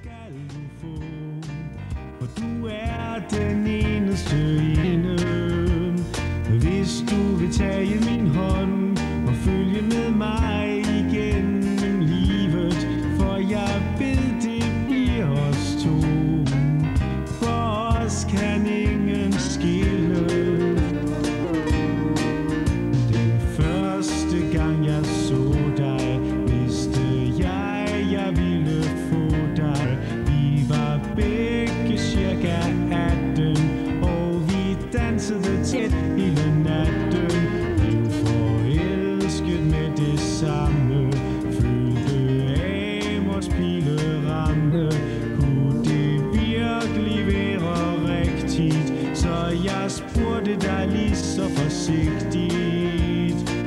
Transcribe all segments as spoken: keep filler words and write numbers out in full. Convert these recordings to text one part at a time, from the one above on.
skal du få, for du er den eneste ene. Hvis du vil tage min hånd og følge med mig igennem livet, for jeg ved det bliver os to. For os kan ingen skille. Den første gang jeg så dig, vidste jeg, jeg ville få dig. Vi var begge cirka atten, og vi dansede tæt hele natten. Blev forelsket med det samme, følte Amors pile ramme. Kunne det virkelig være rigtigt? Så jeg spurgte dig lige så forsigtigt.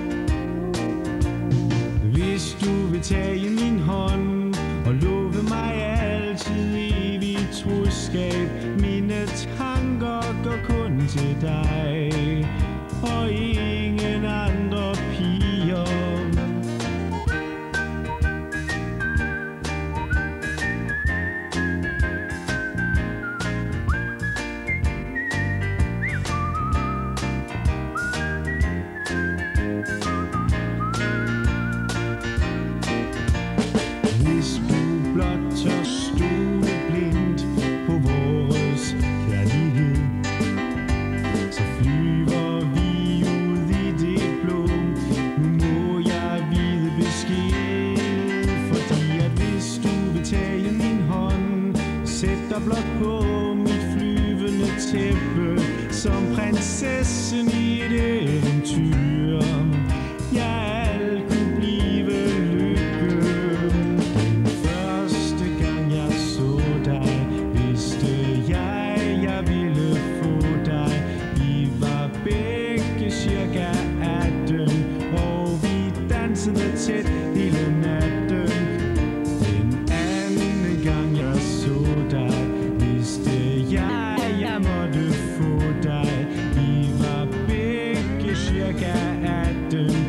Hvis du vil tage min hånd og love mig altid evigt troskab, mine tanker går kun til dig og ingen andre piger. Hvis du blot tør stole blindt på vores kærlighed, så flyver vi ud i det blå. Nu må jeg vide besked, fordi at hvis du vil tage min hånd, sæt dig blot på mit flyvende tæppe, som prinsessen i et eventyr. Jeg alt kunne blive lykke. Den første gang jeg så dig, vidste jeg, jeg ville få dig. Vi var begge cirka atten, og vi dansede tæt hele natten. Den anden gang jeg så dig, vidste jeg, jeg måtte få dig. Vi var begge cirka atten.